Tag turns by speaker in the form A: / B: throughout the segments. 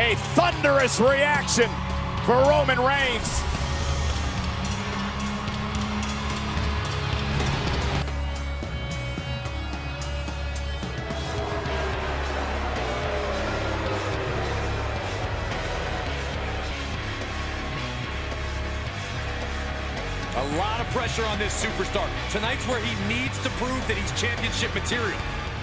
A: A thunderous reaction for Roman Reigns.
B: A lot of pressure on this superstar. Tonight's where he needs to prove that he's championship material.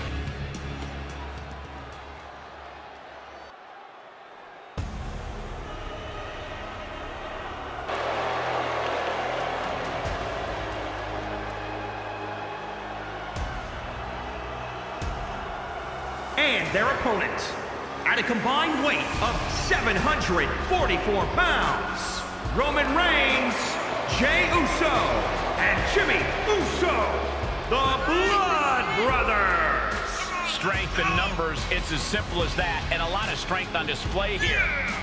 C: And their opponent, at a combined weight of 744 pounds, Roman Reigns, Jey Uso, and Jimmy Uso, the Blood Brothers.
A: Strength in numbers, it's as simple as that, and a lot of strength on display here.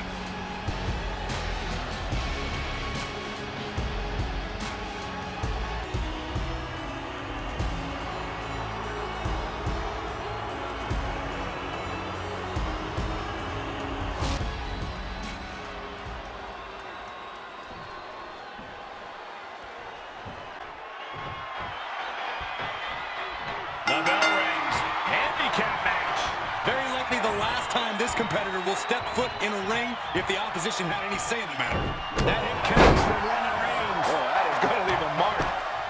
A: The bell rings. Handicap match.
B: Very likely the last time this competitor will step foot in a ring if the opposition had any say in the matter.
A: That hit counts for Roman Reigns. Oh, that is going to leave a mark.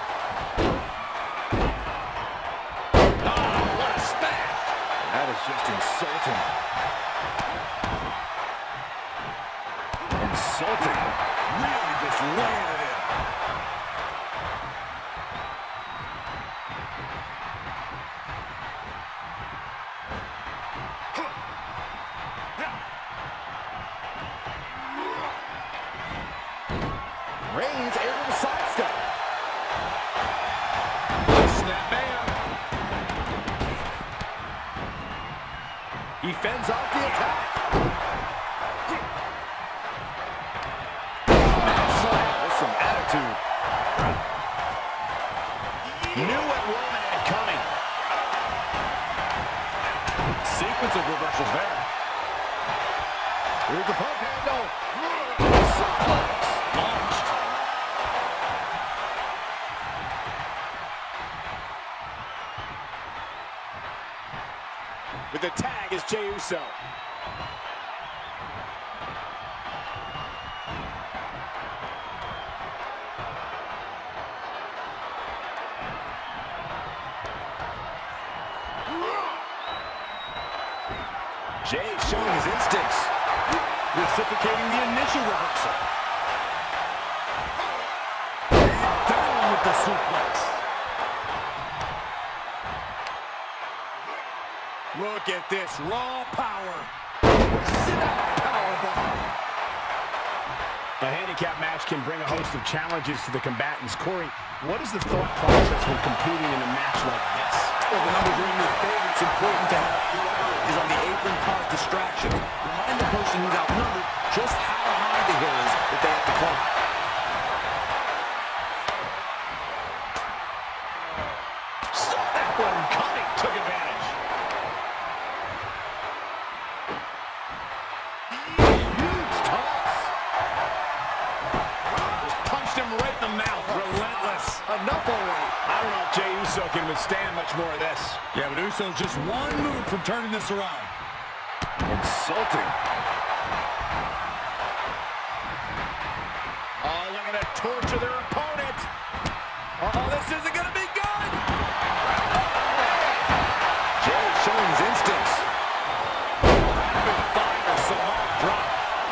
A: Oh, what a smash.
D: That is just insulting. Insulting. Really just laying it in. Reigns able to sidestep.
A: Snap bam.
D: He fends off the attack. With some attitude.
A: Knew what Roman had coming. Sequence of reversals there.
D: Here's the pump handle.
A: Launched. With the tag is Jey Uso.
D: Jey showing his instincts.
A: Reciprocating the initial reversal.
D: Down with the suplex.
A: Look at this raw power.
D: Sit-out powerbomb.
A: A handicap match can bring a host of challenges to the combatants. Corey, what is the thought process when competing in a match like this?
B: Well, the numbers are in your favor. It's important to have whoever is on the apron cause distraction. Remind the person who's outnumbered just how high the hill is that they have to climb.
A: Saw that one coming. Took advantage.
D: Huge toss.
A: Just punched him right in the mouth. Relentless.
D: Enough already.
A: I don't know if Jey Uso can withstand much more of this.
B: Yeah, but Uso's just one move from turning this around.
D: Insulting.
A: Oh, looking to torture their opponent. Uh-oh, this isn't going to be good.
D: Jey showing his instincts.
A: Rapid fire, Samoa drop.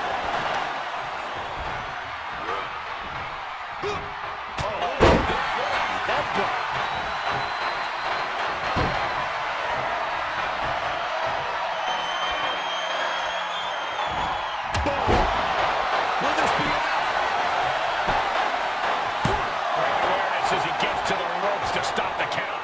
D: Will this be enough?
A: Awareness as he gets to the ropes to stop the count.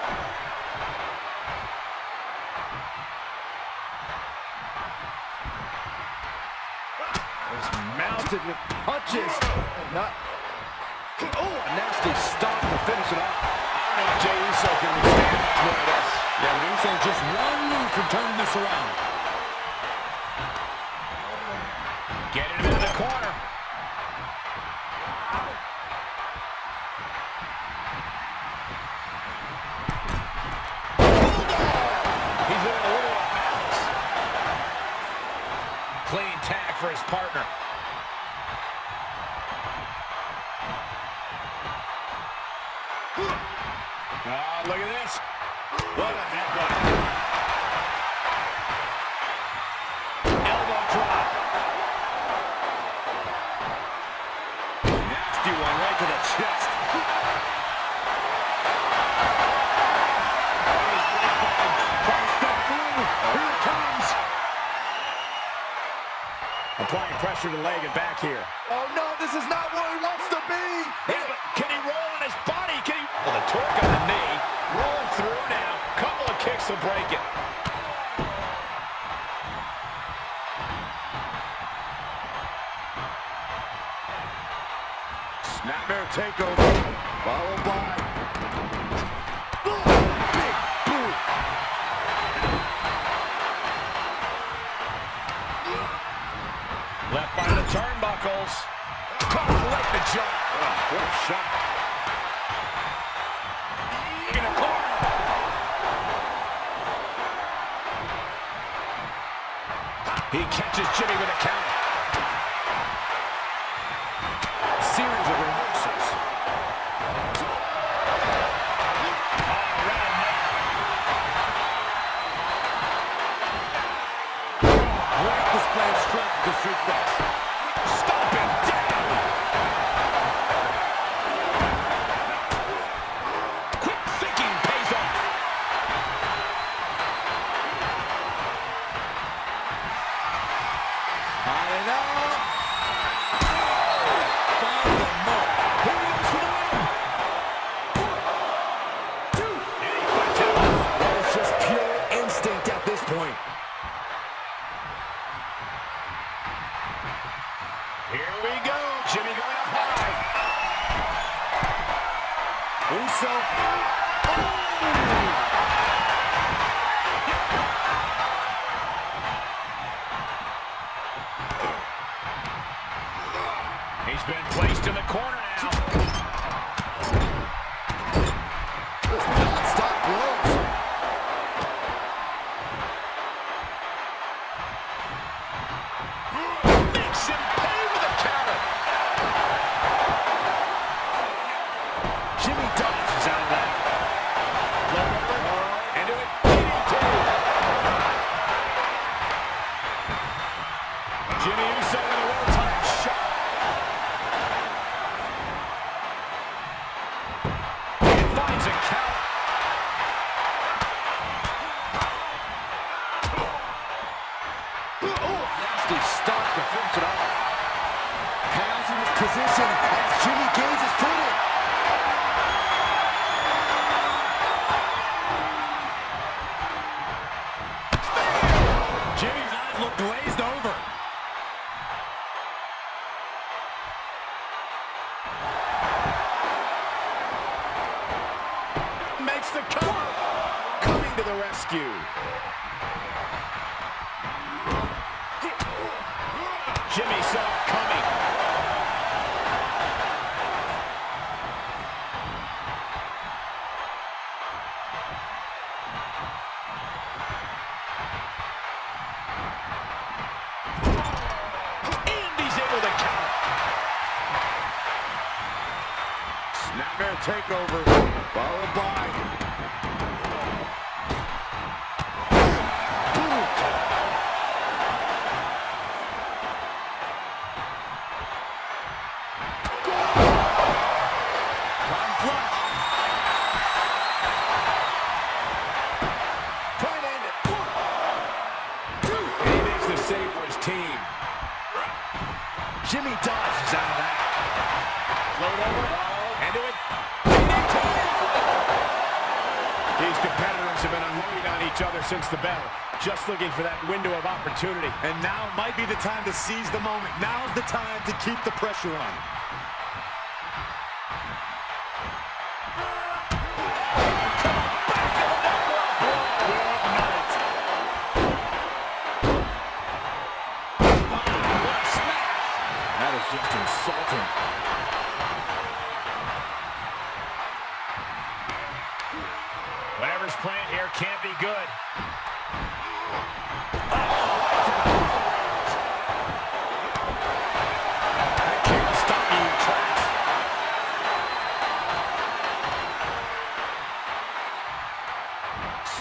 D: Is mounted with punches. Not. Oh, a nasty stop to finish it off.
A: I don't know if Jey Uso can withstand much more of this.
B: Yeah, but Uso just one move from turning this around.
A: for his partner. Oh, look at this. What a headbutt. Elbow drop. Nasty one right to the chest. Here it comes. Applying pressure to the leg and back here.
D: Oh, no, this is not where he wants to be.
A: Yeah, but can he roll on his body? Can he? Well, the torque on the knee. Rolling through now. Couple of kicks will break it. Snapmare takeover. Followed by... big boot. Left by the turnbuckles. Caught right in the jaw. Oh, what a shot. In a corner. He catches Jimmy with a counter. Series of reversals. Great display of strength to suplex. Stomp him down. Quick thinking pays off. High and up. Finds the mark. Here he goes for the win. And he fights out. That was just pure instinct at this point. Here we go. Jimmy going up high. Uso. He's been placed in the corner now. Non-stop blows. Makes him pay with a counter. Jimmy dodges out of that. Into it. DDT. Jimmy Uso with a well-timed shot. And finds a counter. Oh, nasty start to finish it off. Has in his position as Jimmy gains his footing. Jimmy's eyes look glazed over. Makes the cover. Coming to the rescue. Jimmy saw it coming. And he's able to count. Snapmare takeover. Followed by... boot. Time flush. Trying to end it. 1, 2. And he makes the save for his team. Jimmy dodges out of that. Float over. Into it. These competitors have been unloading on each other since the bell. Just looking for that window of opportunity.
B: And now might be the time to seize the moment. Now's the time to keep the pressure on.
A: That is just insulting. Whatever's playing here can't be good.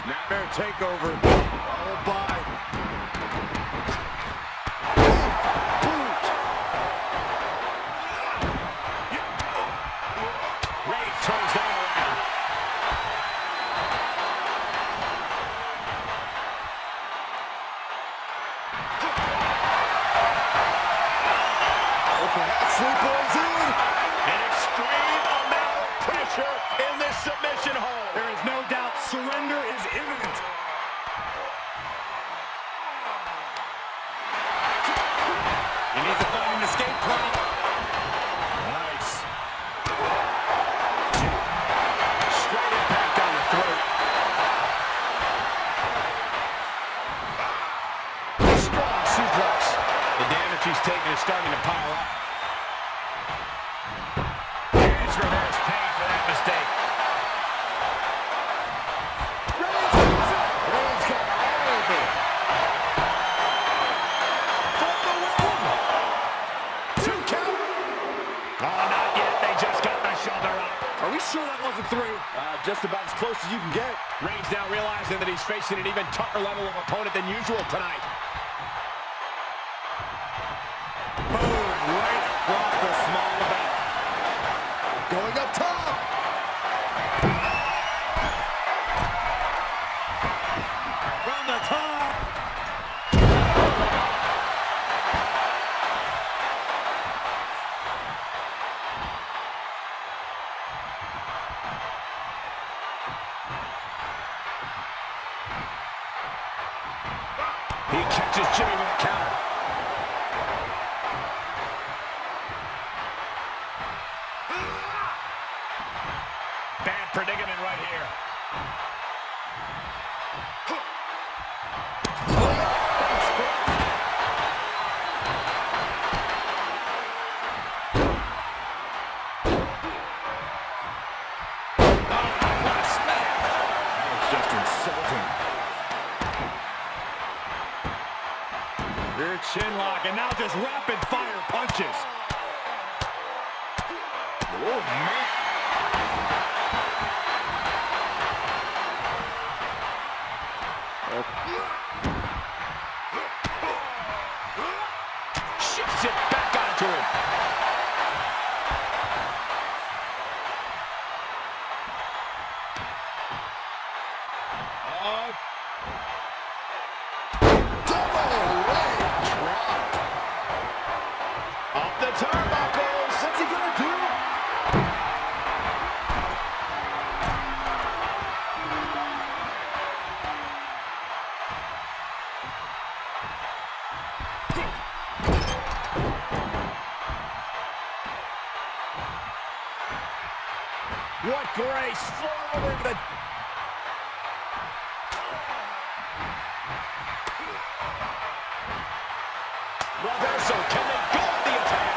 B: Nightmare takeover.
D: Followed by boot.
A: Reigns turns that around.
D: Sleepers in.
A: An extreme amount of pressure in this submission hold.
B: There is no doubt surrender is imminent. He needs to find an escape plan. Nice.
A: Straight impact on the throat. Strong suplex. The damage he's taken is starting to pile up. Here's Rivera's paying for that mistake.
D: Reigns got all of it. For the win. 2 count.
A: Oh, not yet. They just got the shoulder up.
B: Are we sure that wasn't 3?
D: Just about as close as you can get.
A: Reigns now realizing that he's facing an even tougher level of opponent than usual tonight.
B: Boom, right across the small of the back.
D: Going up top.
B: From the top.
A: He catches Jimmy with a counter. Bad predicament right here. What a smack.
D: That was just insulting.
B: Rear chin lock, and now just rapid fire punches. Oh, man.
A: Shifts it back onto him.
D: Double leg drop.
A: Up the turnbuckles.
D: What's he gonna do?
A: What grace. Forward into the... Reversal. Can they go with the attack?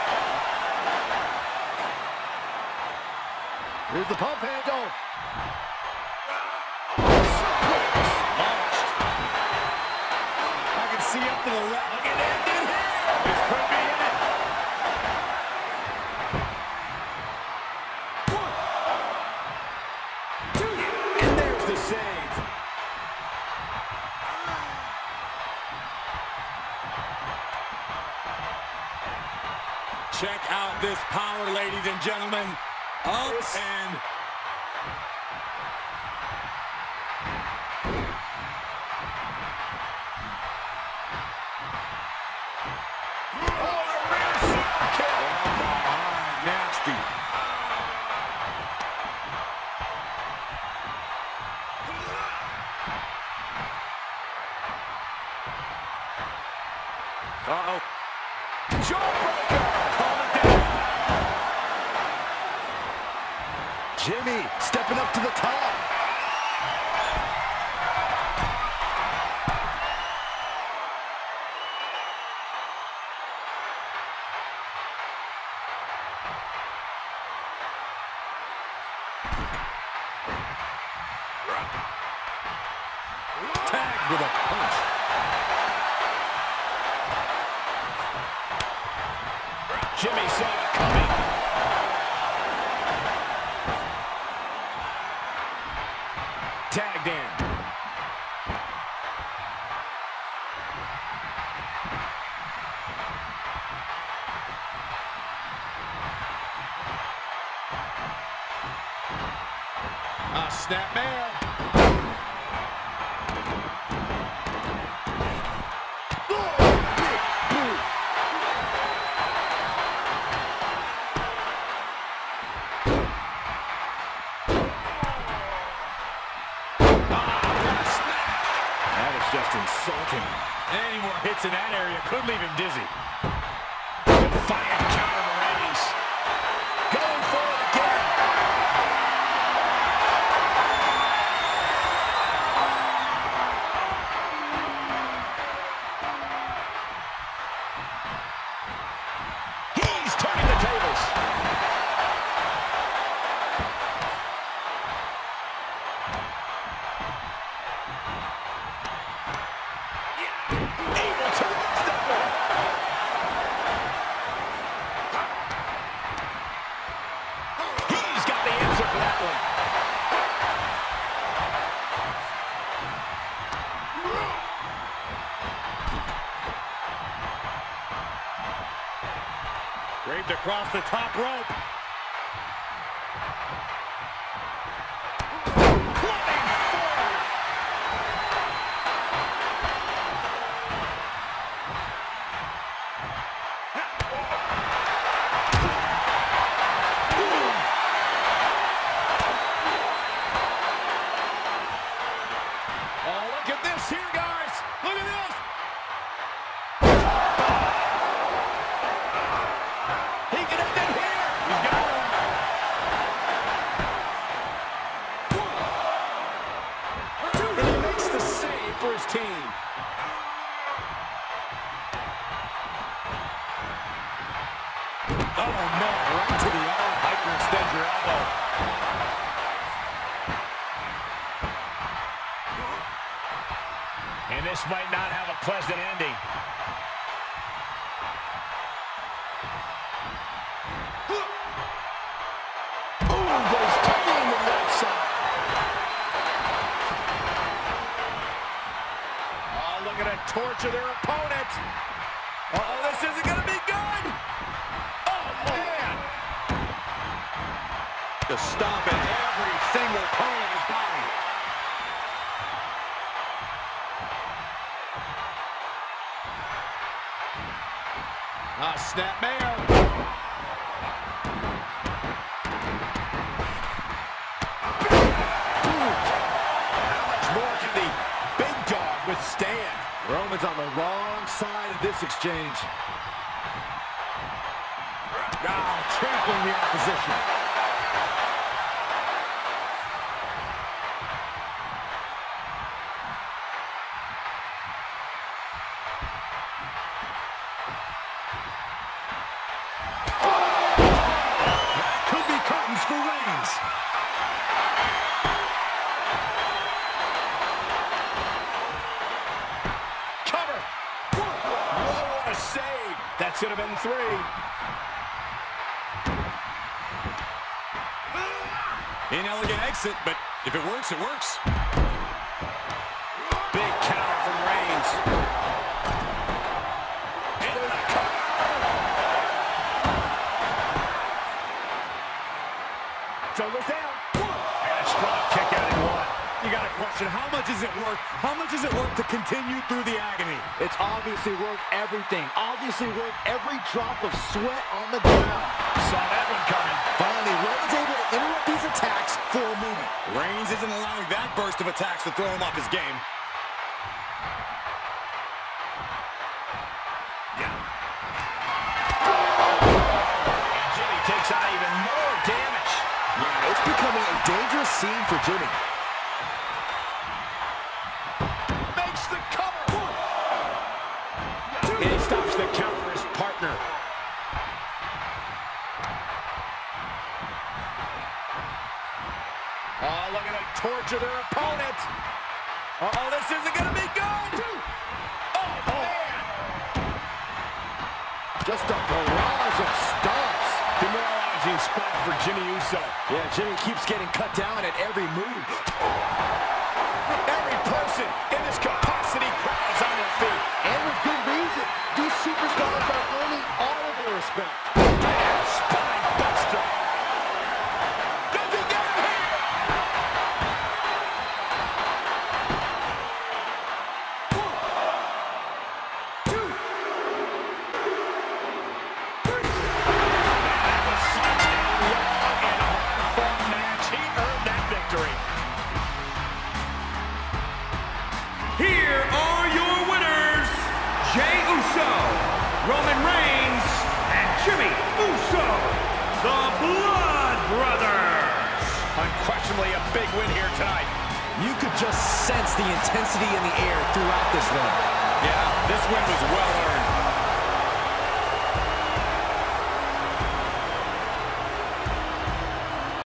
D: Here's the pump handle.
B: I can see up to the left. Look at that, dude. This could be it.
A: And there's the save.
B: Check out this power, ladies and gentlemen. Up and... Nasty. Uh-oh.
A: Jawbreaker.
D: Jimmy stepping up to the top.
B: Tagged with a punch.
A: Jimmy saw it coming. Tagged in.
B: Snapmare.
A: Just insulting.
B: Any more hits in that area could leave him dizzy.
A: Defiant counter to Reigns. Going for it again. He's turning the tables.
B: Draped across the top rope.
A: Oh, look at this here, guys. Look at this. He can end it here. He's got it. And he makes the save for his team.
B: Oh, no. Right to the arm. Hyperextend your elbow.
A: And this might not have a pleasant ending. Ooh, goes tumbling to the outside. Oh, looking to torture their opponent. Uh-oh, this isn't going to be good. Oh, man.
B: Just stomping every single part of his body. Snapmare.
A: How much more can the big dog withstand?
D: Roman's on the wrong side of this exchange.
B: Trampling the opposition.
A: For Reigns. Cover. Whoa, what a save. That should have been 3.
B: Inelegant exit, but if it works, it works.
A: Big counter from Reigns. Shoulders down. And a strong kick out in 1.
B: You got a question. How much is it worth? How much is it worth to continue through the agony?
D: It's obviously worth everything. Obviously worth every drop of sweat on the ground.
A: Saw that one coming.
D: Finally, Roman's able to interrupt these attacks for a moment.
B: Reigns isn't allowing that burst of attacks to throw him off his game.
A: And Jimmy takes on even more damage.
D: Yeah, it's becoming a dangerous scene for Jimmy.
A: Makes the cover. And he stops the count for his partner. Oh, looking to torture their opponent. Uh-oh, this isn't going to be good. Oh, man.
D: Just a barrage of stomps.
A: Demoralizing spot for Jimmy Uso.
D: Yeah, Jimmy keeps getting cut down at every move.
A: Every person in this capacity crowd is on their feet.
D: And with good reason. These superstars are earning all of their respect.
A: Spine buster. Does he get him here?
C: Uso, Roman Reigns, and Jimmy Uso, the Blood Brothers.
A: Unquestionably a big win here tonight.
B: You could just sense the intensity in the air throughout this one.
A: Yeah, this win was well earned.